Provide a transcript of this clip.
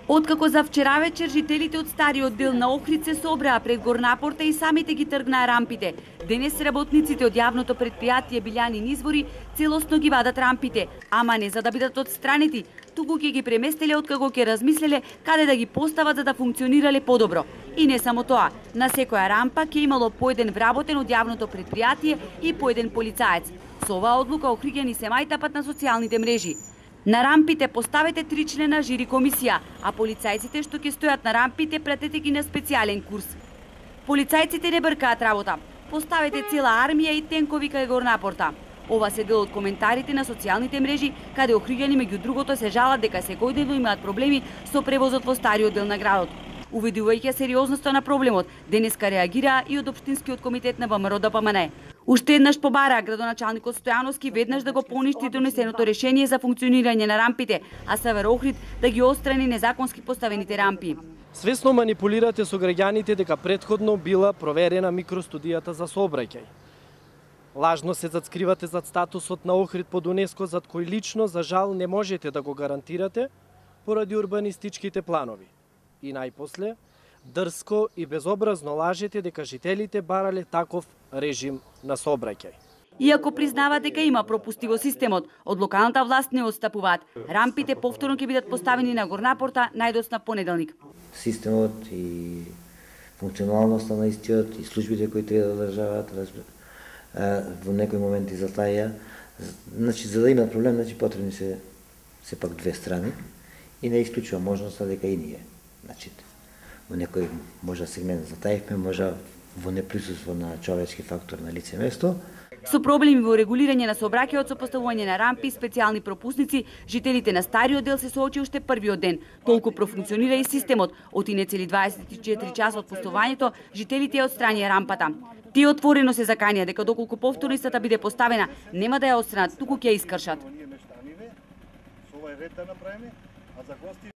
Откако за вчера вечер жителите од стариот дел на Охрид се собраа пред горнапорта и самите ги тргнаа рампите, денес работниците од јавното претпријатие Билјанин извори целосно ги вадат рампите, ама не за да бидат отстранети, туку ќе ги преместеле откако ќе размислеле каде да ги постават за да функционирале подобро. И не само тоа, на секоја рампа ќе имало по еден вработен од јавното претпријатие и по еден полицаец. Со оваа одлука Охриѓани се мајтапат на социјалните мрежи. На рампите поставете 3-члена жири комисија, а полицајците што ќе стојат на рампите пратете ги на специјален курс. Полицајците не бркаат работа. Поставете цела армија и тенкови кај горнапорта. Ова се дел од коментарите на социјалните мрежи, каде Охриѓани меѓу другото се жалат дека секојдневно имаат проблеми со превозот во стариот дел на градот. Увидувајќи сериозноста на проблемот, денеска реагираа и од Општинскиот комитет на ВМРО-ДПМНЕ. Уште еднаш побараа градоначалникот Стојановски веднаш да го поништи донесеното решение за функционирање на рампите, а СВР Охрид да ги отстрани незаконски поставените рампи. Свесно манипулирате со граѓаните дека претходно била проверена микростудијата за сообраќај. Лажно се зацкривате зад статусот на Охрид под УНЕСКО, зад кој лично, за жал, не можете да го гарантирате поради урбанистичките планови. И најпосле, дрско и безобразно лажете дека жителите барале таков режим на сообраќај. Иако признава дека има пропусти во системот, од локалната власт не отстапуваат. Рампите повторно ќе бидат поставени на горнапорта најдосна понеделник. Системот и функционалноста на истиот и службите кои треба да државаат во некои моменти затаја. Значи, за да имат проблем, потребни се сепак две страни и не исклучува можноста дека и ние. Значи, во некој можда сегмент затаивме, можда во неприсуство на човечки фактор на лице место. Со проблеми во регулирање на сообраќајот со поставување на рампи и специјални пропусници, жителите на стариот дел се соочи уште првиот ден. Толку профункционира и системот. Од инецели 24 часа од пустувањето, жителите ја отстранија рампата. Тие отворено се заканија дека доколку повторно истата биде поставена, нема да ја отстранат, туку ќе ја искршат.